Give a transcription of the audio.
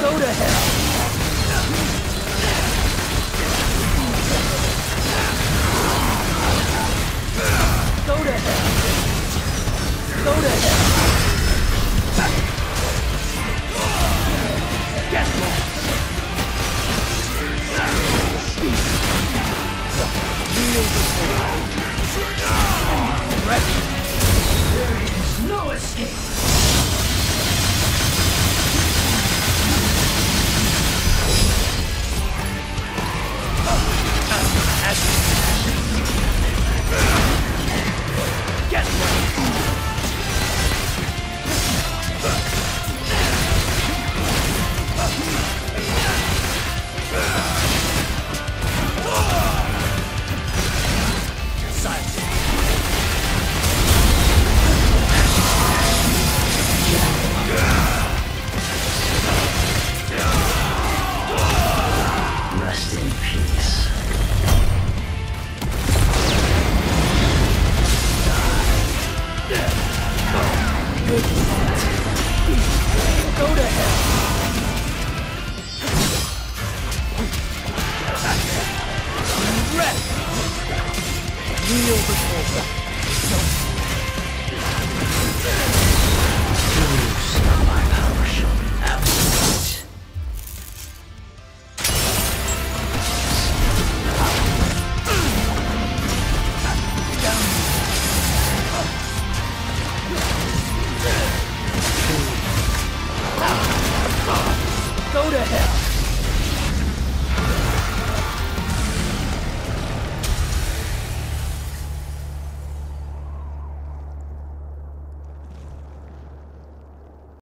Go to hell! Go to hell! Go to hell! Get lost! Kneel before wretched! There is no escape! Get lost! Rest in peace. Good night. Go to hell! Rest! Kneel before them. Use of my power shall be absolute. Go to hell!